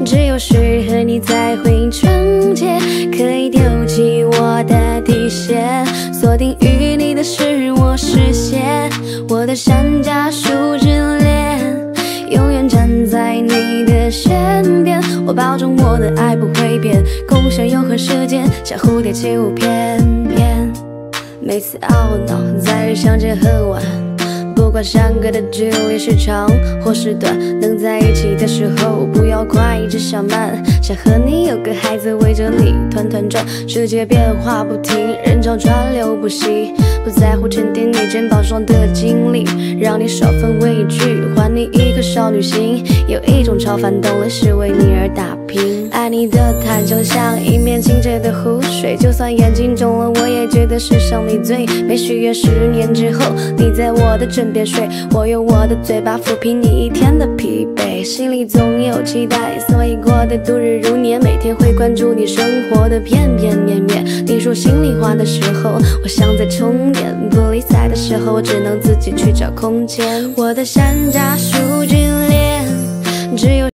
只有适合你才会纯洁，可以丢弃我的底线，锁定于你的是我视线，我的山楂树之恋，永远站在你的身边，我保证我的爱不会变，共享永恒时间，像蝴蝶起舞翩翩。每次懊恼在于相见恨晚，不管相隔的距离是长或是短，能在一起的时候不要快，只想慢，想和你有个孩子围着你团团转，世界变化不停，人潮川流不息，不在乎沉淀你肩膀上的经历，让你少分畏惧，还你一颗少女心，有一种超凡动力是为你而打拼。爱你的坦诚像一面清澈的湖水，就算眼睛肿了我也觉得世上你最美，许愿10年之后你在我的枕边睡，我用我的嘴巴抚平你一天的疲惫，心里总有期待，所以过得度日如年，每天会关注你生活的片片面面。你说心里话的时候我像在充电，不理睬的时候我只能自己去找空间，我的山楂树之恋，只有